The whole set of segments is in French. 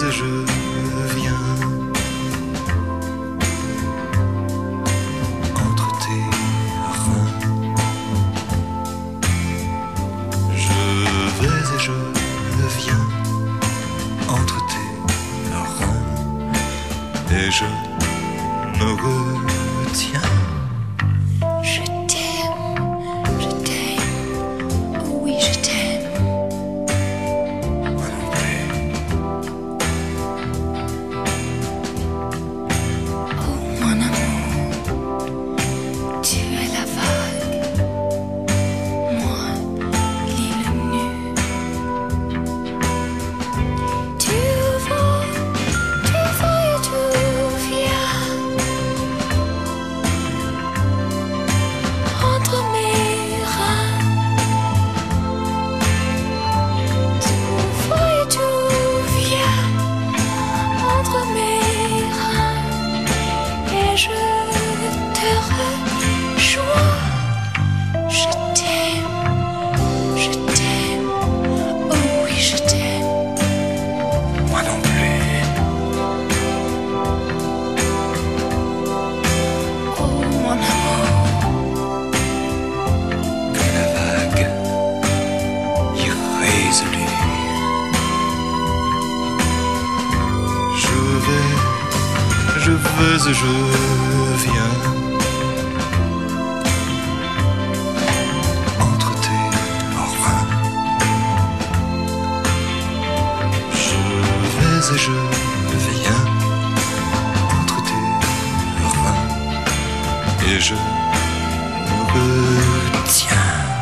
et je viens entre tes reins. Je vais et je viens entre tes reins et je me retiens. Je vais et je viens entre tes reins. Je vais et je viens entre tes reins et je me retiens.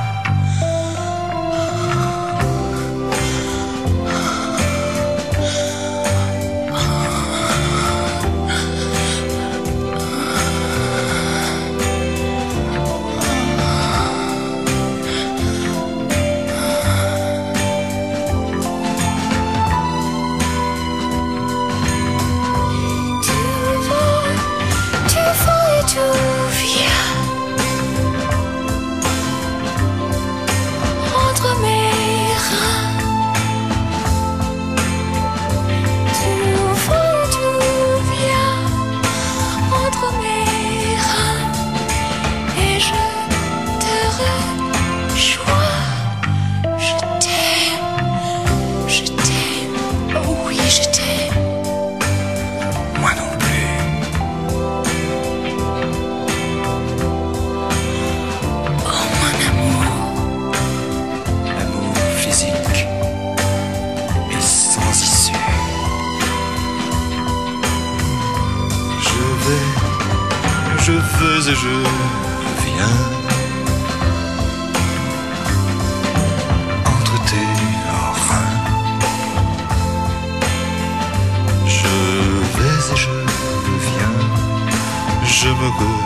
Je vais et je viens entre tes reins. Je vais et je viens, je me